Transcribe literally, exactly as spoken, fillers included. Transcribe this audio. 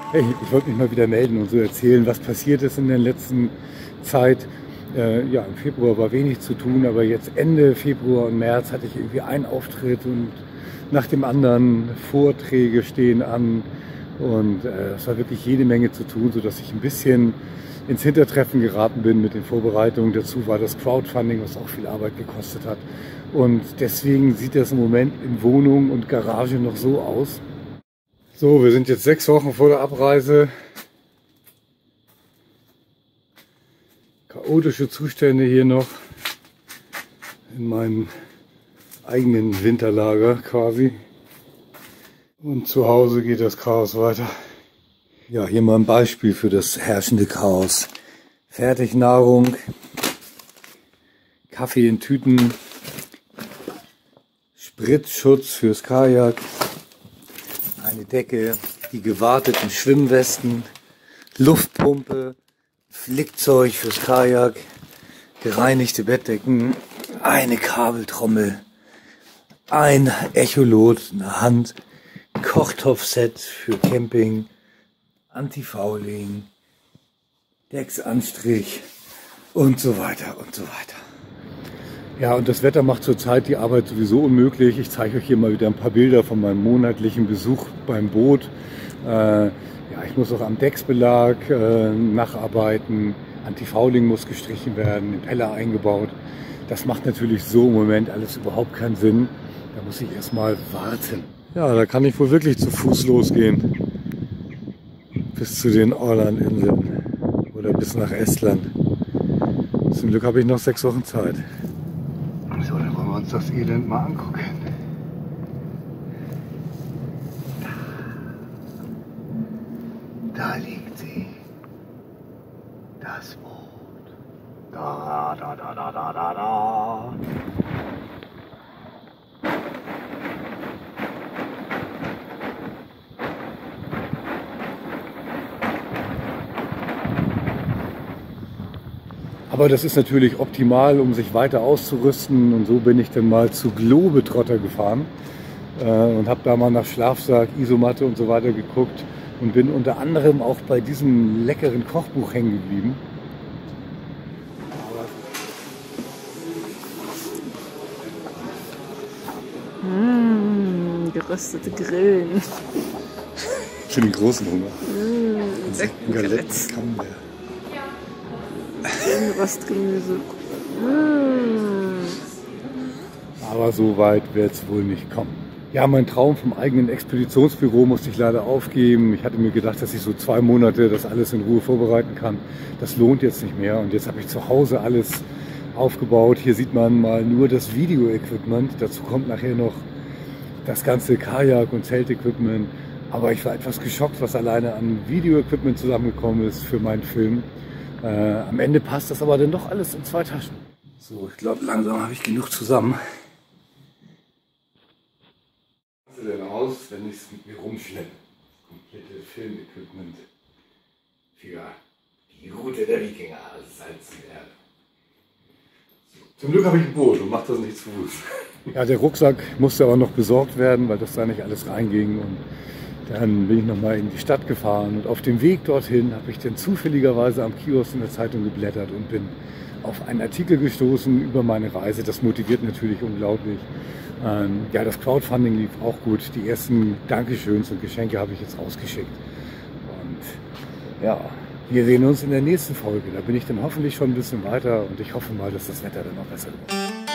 Hey, ich wollte mich mal wieder melden und so erzählen, was passiert ist in der letzten Zeit. Äh, ja, im Februar war wenig zu tun, aber jetzt Ende Februar und März hatte ich irgendwie einen Auftritt und nach dem anderen Vorträge stehen an. Und äh, es war wirklich jede Menge zu tun, sodass ich ein bisschen ins Hintertreffen geraten bin mit den Vorbereitungen. Dazu war das Crowdfunding, was auch viel Arbeit gekostet hat. Und deswegen sieht das im Moment in Wohnung und Garage noch so aus. So, wir sind jetzt sechs Wochen vor der Abreise. Chaotische Zustände hier noch in meinem eigenen Winterlager quasi. Und zu Hause geht das Chaos weiter. Ja, hier mal ein Beispiel für das herrschende Chaos. Fertignahrung, Kaffee in Tüten, Spritzschutz fürs Kajak, eine Decke, die gewarteten Schwimmwesten, Luftpumpe, Flickzeug fürs Kajak, gereinigte Bettdecken, eine Kabeltrommel, ein Echolot in der Hand, Kochtopfset für Camping, Antifouling, Decksanstrich und so weiter und so weiter. Ja, und das Wetter macht zurzeit die Arbeit sowieso unmöglich. Ich zeige euch hier mal wieder ein paar Bilder von meinem monatlichen Besuch beim Boot. Äh, ja, ich muss auch am Decksbelag äh, nacharbeiten. Antifouling muss gestrichen werden, Impeller eingebaut. Das macht natürlich so im Moment alles überhaupt keinen Sinn. Da muss ich erstmal warten. Ja, da kann ich wohl wirklich zu Fuß losgehen. Bis zu den Ålandinseln oder bis nach Estland. Zum Glück habe ich noch sechs Wochen Zeit. So, dann wollen wir uns das Elend mal angucken. Da liegt sie. Das Boot. Da, da, da, da, da, da, da. Aber das ist natürlich optimal, um sich weiter auszurüsten. Und so bin ich dann mal zu Globetrotter gefahren äh, und habe da mal nach Schlafsack, Isomatte und so weiter geguckt und bin unter anderem auch bei diesem leckeren Kochbuch hängen geblieben. Mmh, geröstete Grillen. Für den großen Hunger. Mmh, Insektengalette Camembert. Rostgemüse. Mmh. Aber so weit wird es wohl nicht kommen. Ja, mein Traum vom eigenen Expeditionsbüro musste ich leider aufgeben. Ich hatte mir gedacht, dass ich so zwei Monate das alles in Ruhe vorbereiten kann. Das lohnt jetzt nicht mehr. Und jetzt habe ich zu Hause alles aufgebaut. Hier sieht man mal nur das Video-Equipment. Dazu kommt nachher noch das ganze Kajak- und Zeltequipment. Aber ich war etwas geschockt, was alleine an Video-Equipment zusammengekommen ist für meinen Film. Äh, am Ende passt das aber dann doch alles in zwei Taschen. So, ich glaube, langsam habe ich genug zusammen. Was sieht denn aus, wenn ich es mit mir rumschleppe? Komplette Filmequipment für die Route der Wikinger, Salzmeer. Zum Glück habe ich ein Boot und mache das nicht zu Fuß. Ja, der Rucksack musste aber noch besorgt werden, weil das da nicht alles reinging. Und dann bin ich nochmal in die Stadt gefahren und auf dem Weg dorthin habe ich dann zufälligerweise am Kiosk in der Zeitung geblättert und bin auf einen Artikel gestoßen über meine Reise. Das motiviert natürlich unglaublich. Ähm, ja, das Crowdfunding lief auch gut. Die ersten Dankeschöns und Geschenke habe ich jetzt rausgeschickt. Und ja, wir sehen uns in der nächsten Folge. Da bin ich dann hoffentlich schon ein bisschen weiter und ich hoffe mal, dass das Wetter dann noch besser wird.